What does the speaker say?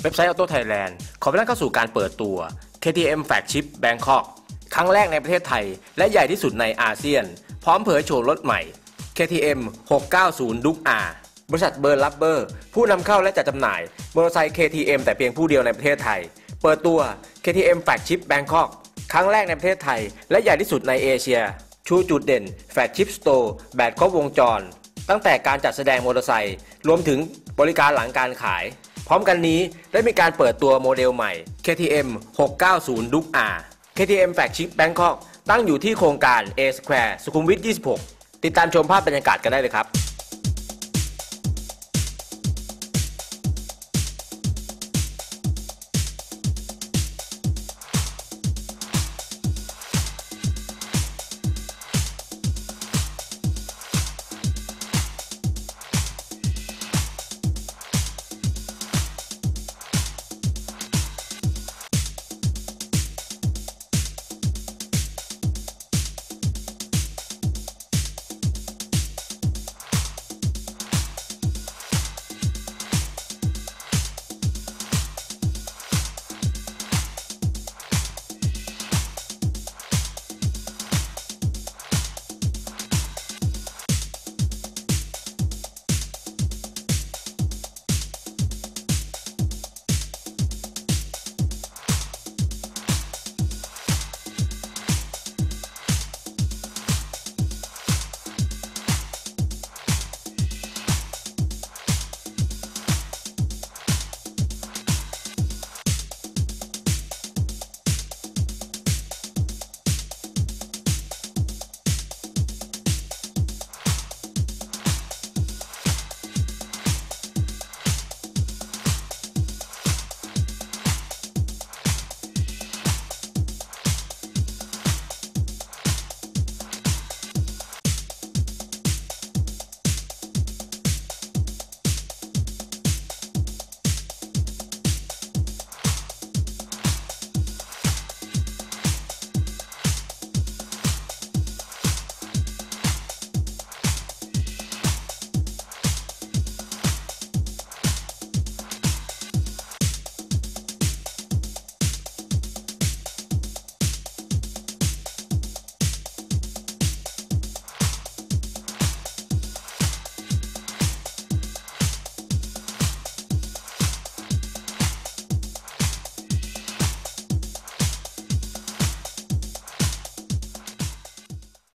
เว็บไซต์ Auto Thailand ขอต้อนรับเข้าสู่การเปิดตัว KTM Flagship Bangkok ครั้งแรกในประเทศไทยและใหญ่ที่สุดในอาเซียนพร้อมเผยโฉมรถใหม่ KTM 690 Duke R บริษัทเบิร์นลับเบอร์ผู้นำเข้าและจัดจำหน่ายมอเตอร์ไซค์ KTM แต่เพียงผู้เดียวในประเทศไทยเปิดตัว KTM Flagship Bangkok ครั้งแรกในประเทศไทยและใหญ่ที่สุดในเอเชียชูจุดเด่น Flagship Store แบบครบวงจรตั้งแต่การจัดแสดงมอเตอร์ไซค์รวมถึงบริการหลังการขายพร้อมกันนี้ได้มีการเปิดตัวโมเดลใหม่ KTM 690 Duke R KTM Flagship Bangkok ตั้งอยู่ที่โครงการ A Square สุขุมวิท 26 ติดตามชมภาพบรรยากาศกันได้เลยครับ